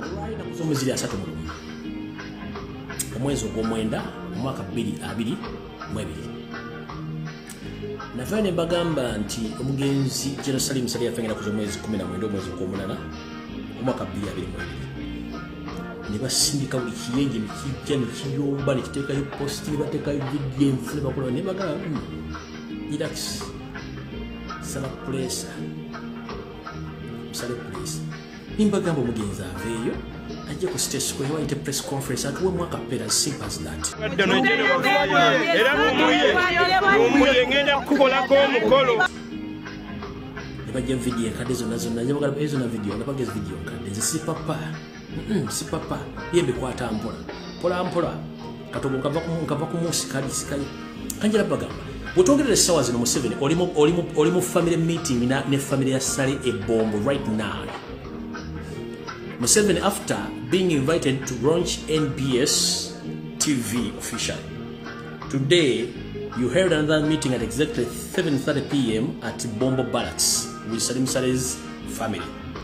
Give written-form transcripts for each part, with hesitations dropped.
Omuziri 3 omwezi ogw'omwenda omwaka 2022 navayo ne mbagamba nti omugenzi Salim Saleh yafengera ku mwezi 19 omwezi ogw'omunana omwaka 2022 ne basindika buli kiyenje nekijja nekiyomba nekiteekayo posti bateekayo vidiyo enfune bakola ne bagamba relax sala presa Saleh presa nimbagamba omugenzi aveeyo ajja ku state square waite press conference atuwe mwaka pera simple as that era Lumbuye ngenda kukolako omukolo nebajja video enkadde zonna njagala ezo na video nabageza video nkadde si papa yembe kwata mpola katogo nkava ku musi kali sikali kanjira bagamba bw'otongerera essaawa zino mu 7 oli mu family meeting ne family ya Saleh Ebombo right now. Museveni, after being invited to launch NBS TV officially. Today, you held another meeting at exactly 7:30 p.m. at Bombo Barracks with Salim Saleh's family.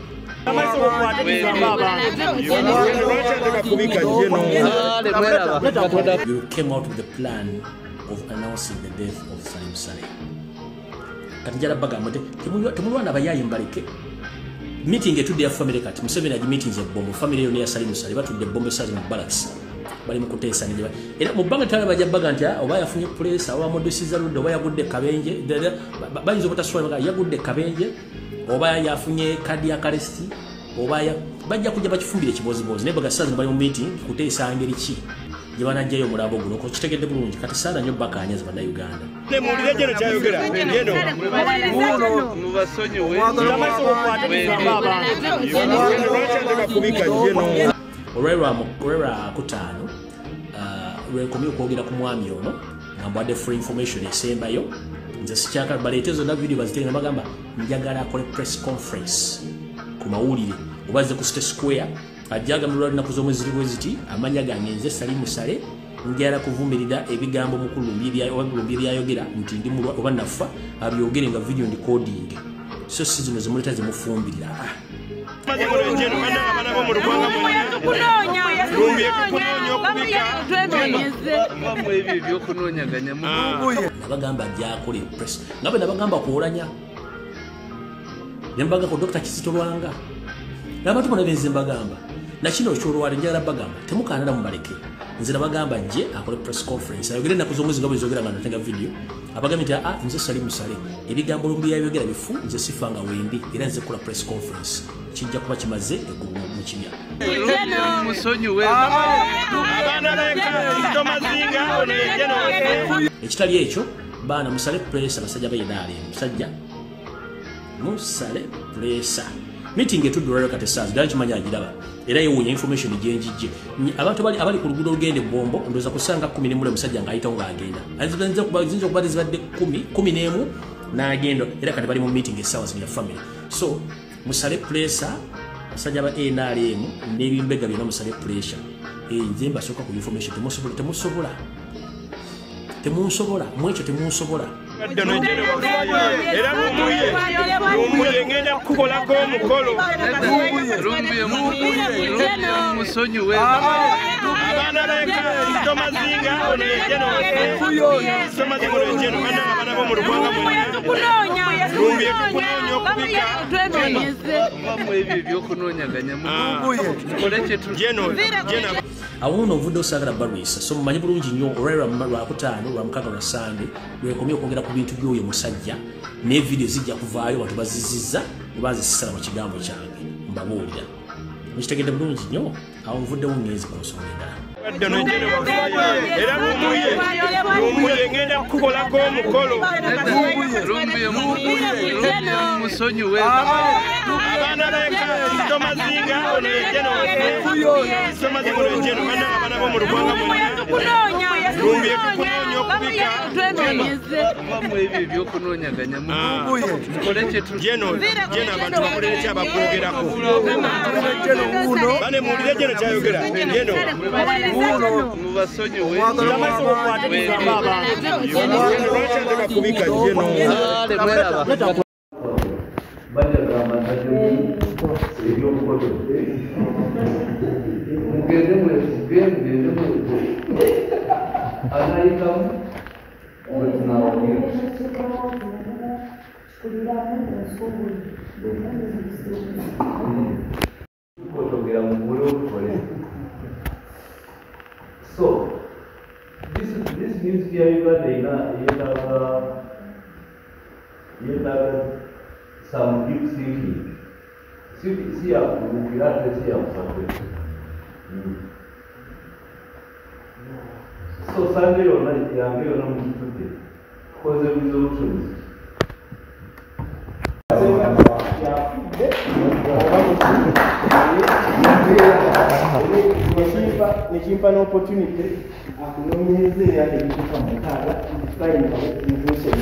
You came out with the plan of announcing the death of Salim Saleh. Katijala bagamate, temulwana bayayi mbalike. Meeting etudde ya family kati Museveni aji meetings ya Bombo family yo ne ya Salim Saleh batudde Bombo Salim Barracks bali mukuteesa ne era mu banga tala bajja baga nti oba yafunye place oba modesiza ludde oba yagudde kabenje bayinza obutaswala yagudde kabenje oba yafunye kadi ya arrest oba bajja kujja bakifumbire kibozibozi ne baga sazi bali mu meeting kuteesa ngeri ki gye banajjayo mulabo guno ko kitegedde bulungi kati saala nnyo bakanyaza banda Uganda ne mulire jeno kya Ayogeera yeno mubasonyo we amaso okwata baba kubika jeno olwera kutaano lwekomye okwogera ku mwami ono ngambwadde free information esembayo nze sikyaka baleete zonna video bazitenga bagamba njagala akole press conference ku mawulire obaze ku state square ajjaga mu lunaku z'omwezi ziti amanya gange nze Salim Saleh njagala kuvumirira ebigambo mukulu Lumbuye byayogera nti ndi mulwa oba nafa abyogere nga video recording so sizino zimuleta zimufumbirira nabagamba gyakole press nga bwe nabagamba kuolanya nembaga ko Dr. Kizito Lwanga n'abantu bonna benze mbagamba nakino kyolwali njagala bagamba temukaanira mu baleke nze nabagamba nje akole press conference ayogere ennaku z'omwezi nga bwe zogera nga natenga video abagambye nti nze Salim Saleh ebigambo Lumbuye yayogera bifu nze sifanga wendi era nze kola press conference kijja kuba kimaze eggulu mu kimya ekitali ekyo baana musale presa basajja bayinaale musajja musale presa meeting etudde kati essaazi ddala kimanya agiraba era yewuunya information gyenjijje abantu abali ku luguudo olugende Bombo ndowooza kusanga 11 omusajja ng'ayitawo ng'agenda ziyinza okuba tezibadde 11 n'agenda era kati bali mu meeting essaawa zino ya family so musale presa basajja ba NRM n'ebimbega byonna musale pressure nze mbasooka ku information temunsobola mwekyo temunsobola era Lumbuye ngenda kukolako omukolo musonyu we abaana tomazinga ono yejeno tomazinga ono yejeno bana bo mu lugwanga Lumbuye tukunoonya okubika mu ebyo ebyokunoonyaganya mu Lumbuye tukoleke jeno awuno ovudde osagala balwisa so mumanyi bulungi nnyo olwaliro lwakutaano lwamukaga lwa Sande lwekomye okwogera ku bintu by'oyo musajja ne video zijja kuvaayo abantu bazizizza obazisisala mu kigambo kyange mbabuulira mukitegedde bulungi nnyo awo nvuddewo ngezi ku nsonga endala era Lumbuye ngenda kukolako omukolo musonyu we abaana tomazinga ono yejeno tomazinga ono yejeno bana bo mu lugwanga Lumbuye tukunoonya okubika mu ebyo ebyokunoonyaganya mu Lumbuye tukoleke jeno abantu bakolere kyabakwogerako bane muwulire jeno kyayogera jeno mubasonyi we amaso okwata baba kubika jeno Banyak ramai So, this means here you have some deep thinking. See, so Sunday or night, because there is options. Nikimpa an opportunity akunoonyereza ebituuka mukaaga bayinza intuition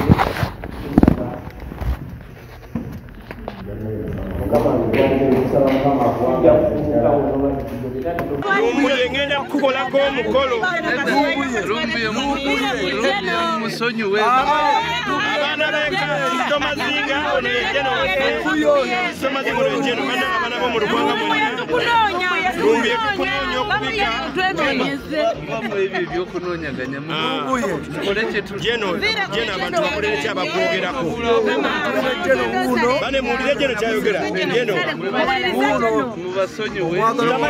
Lumbuye ngenda kukolako omukolo musonyiwe abaana b'ekitomazinga ono yejeno kitomazinga ono yejeno abaana b'omu lugwanga Lumbuye tukunoonya okubika ebyo ebyokunoonyaganya jeno abantu bakolere ki abakwogerako bane muwulire jeno kyayogera jeno mubasonyiwe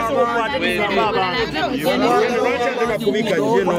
lwaki kubika jeno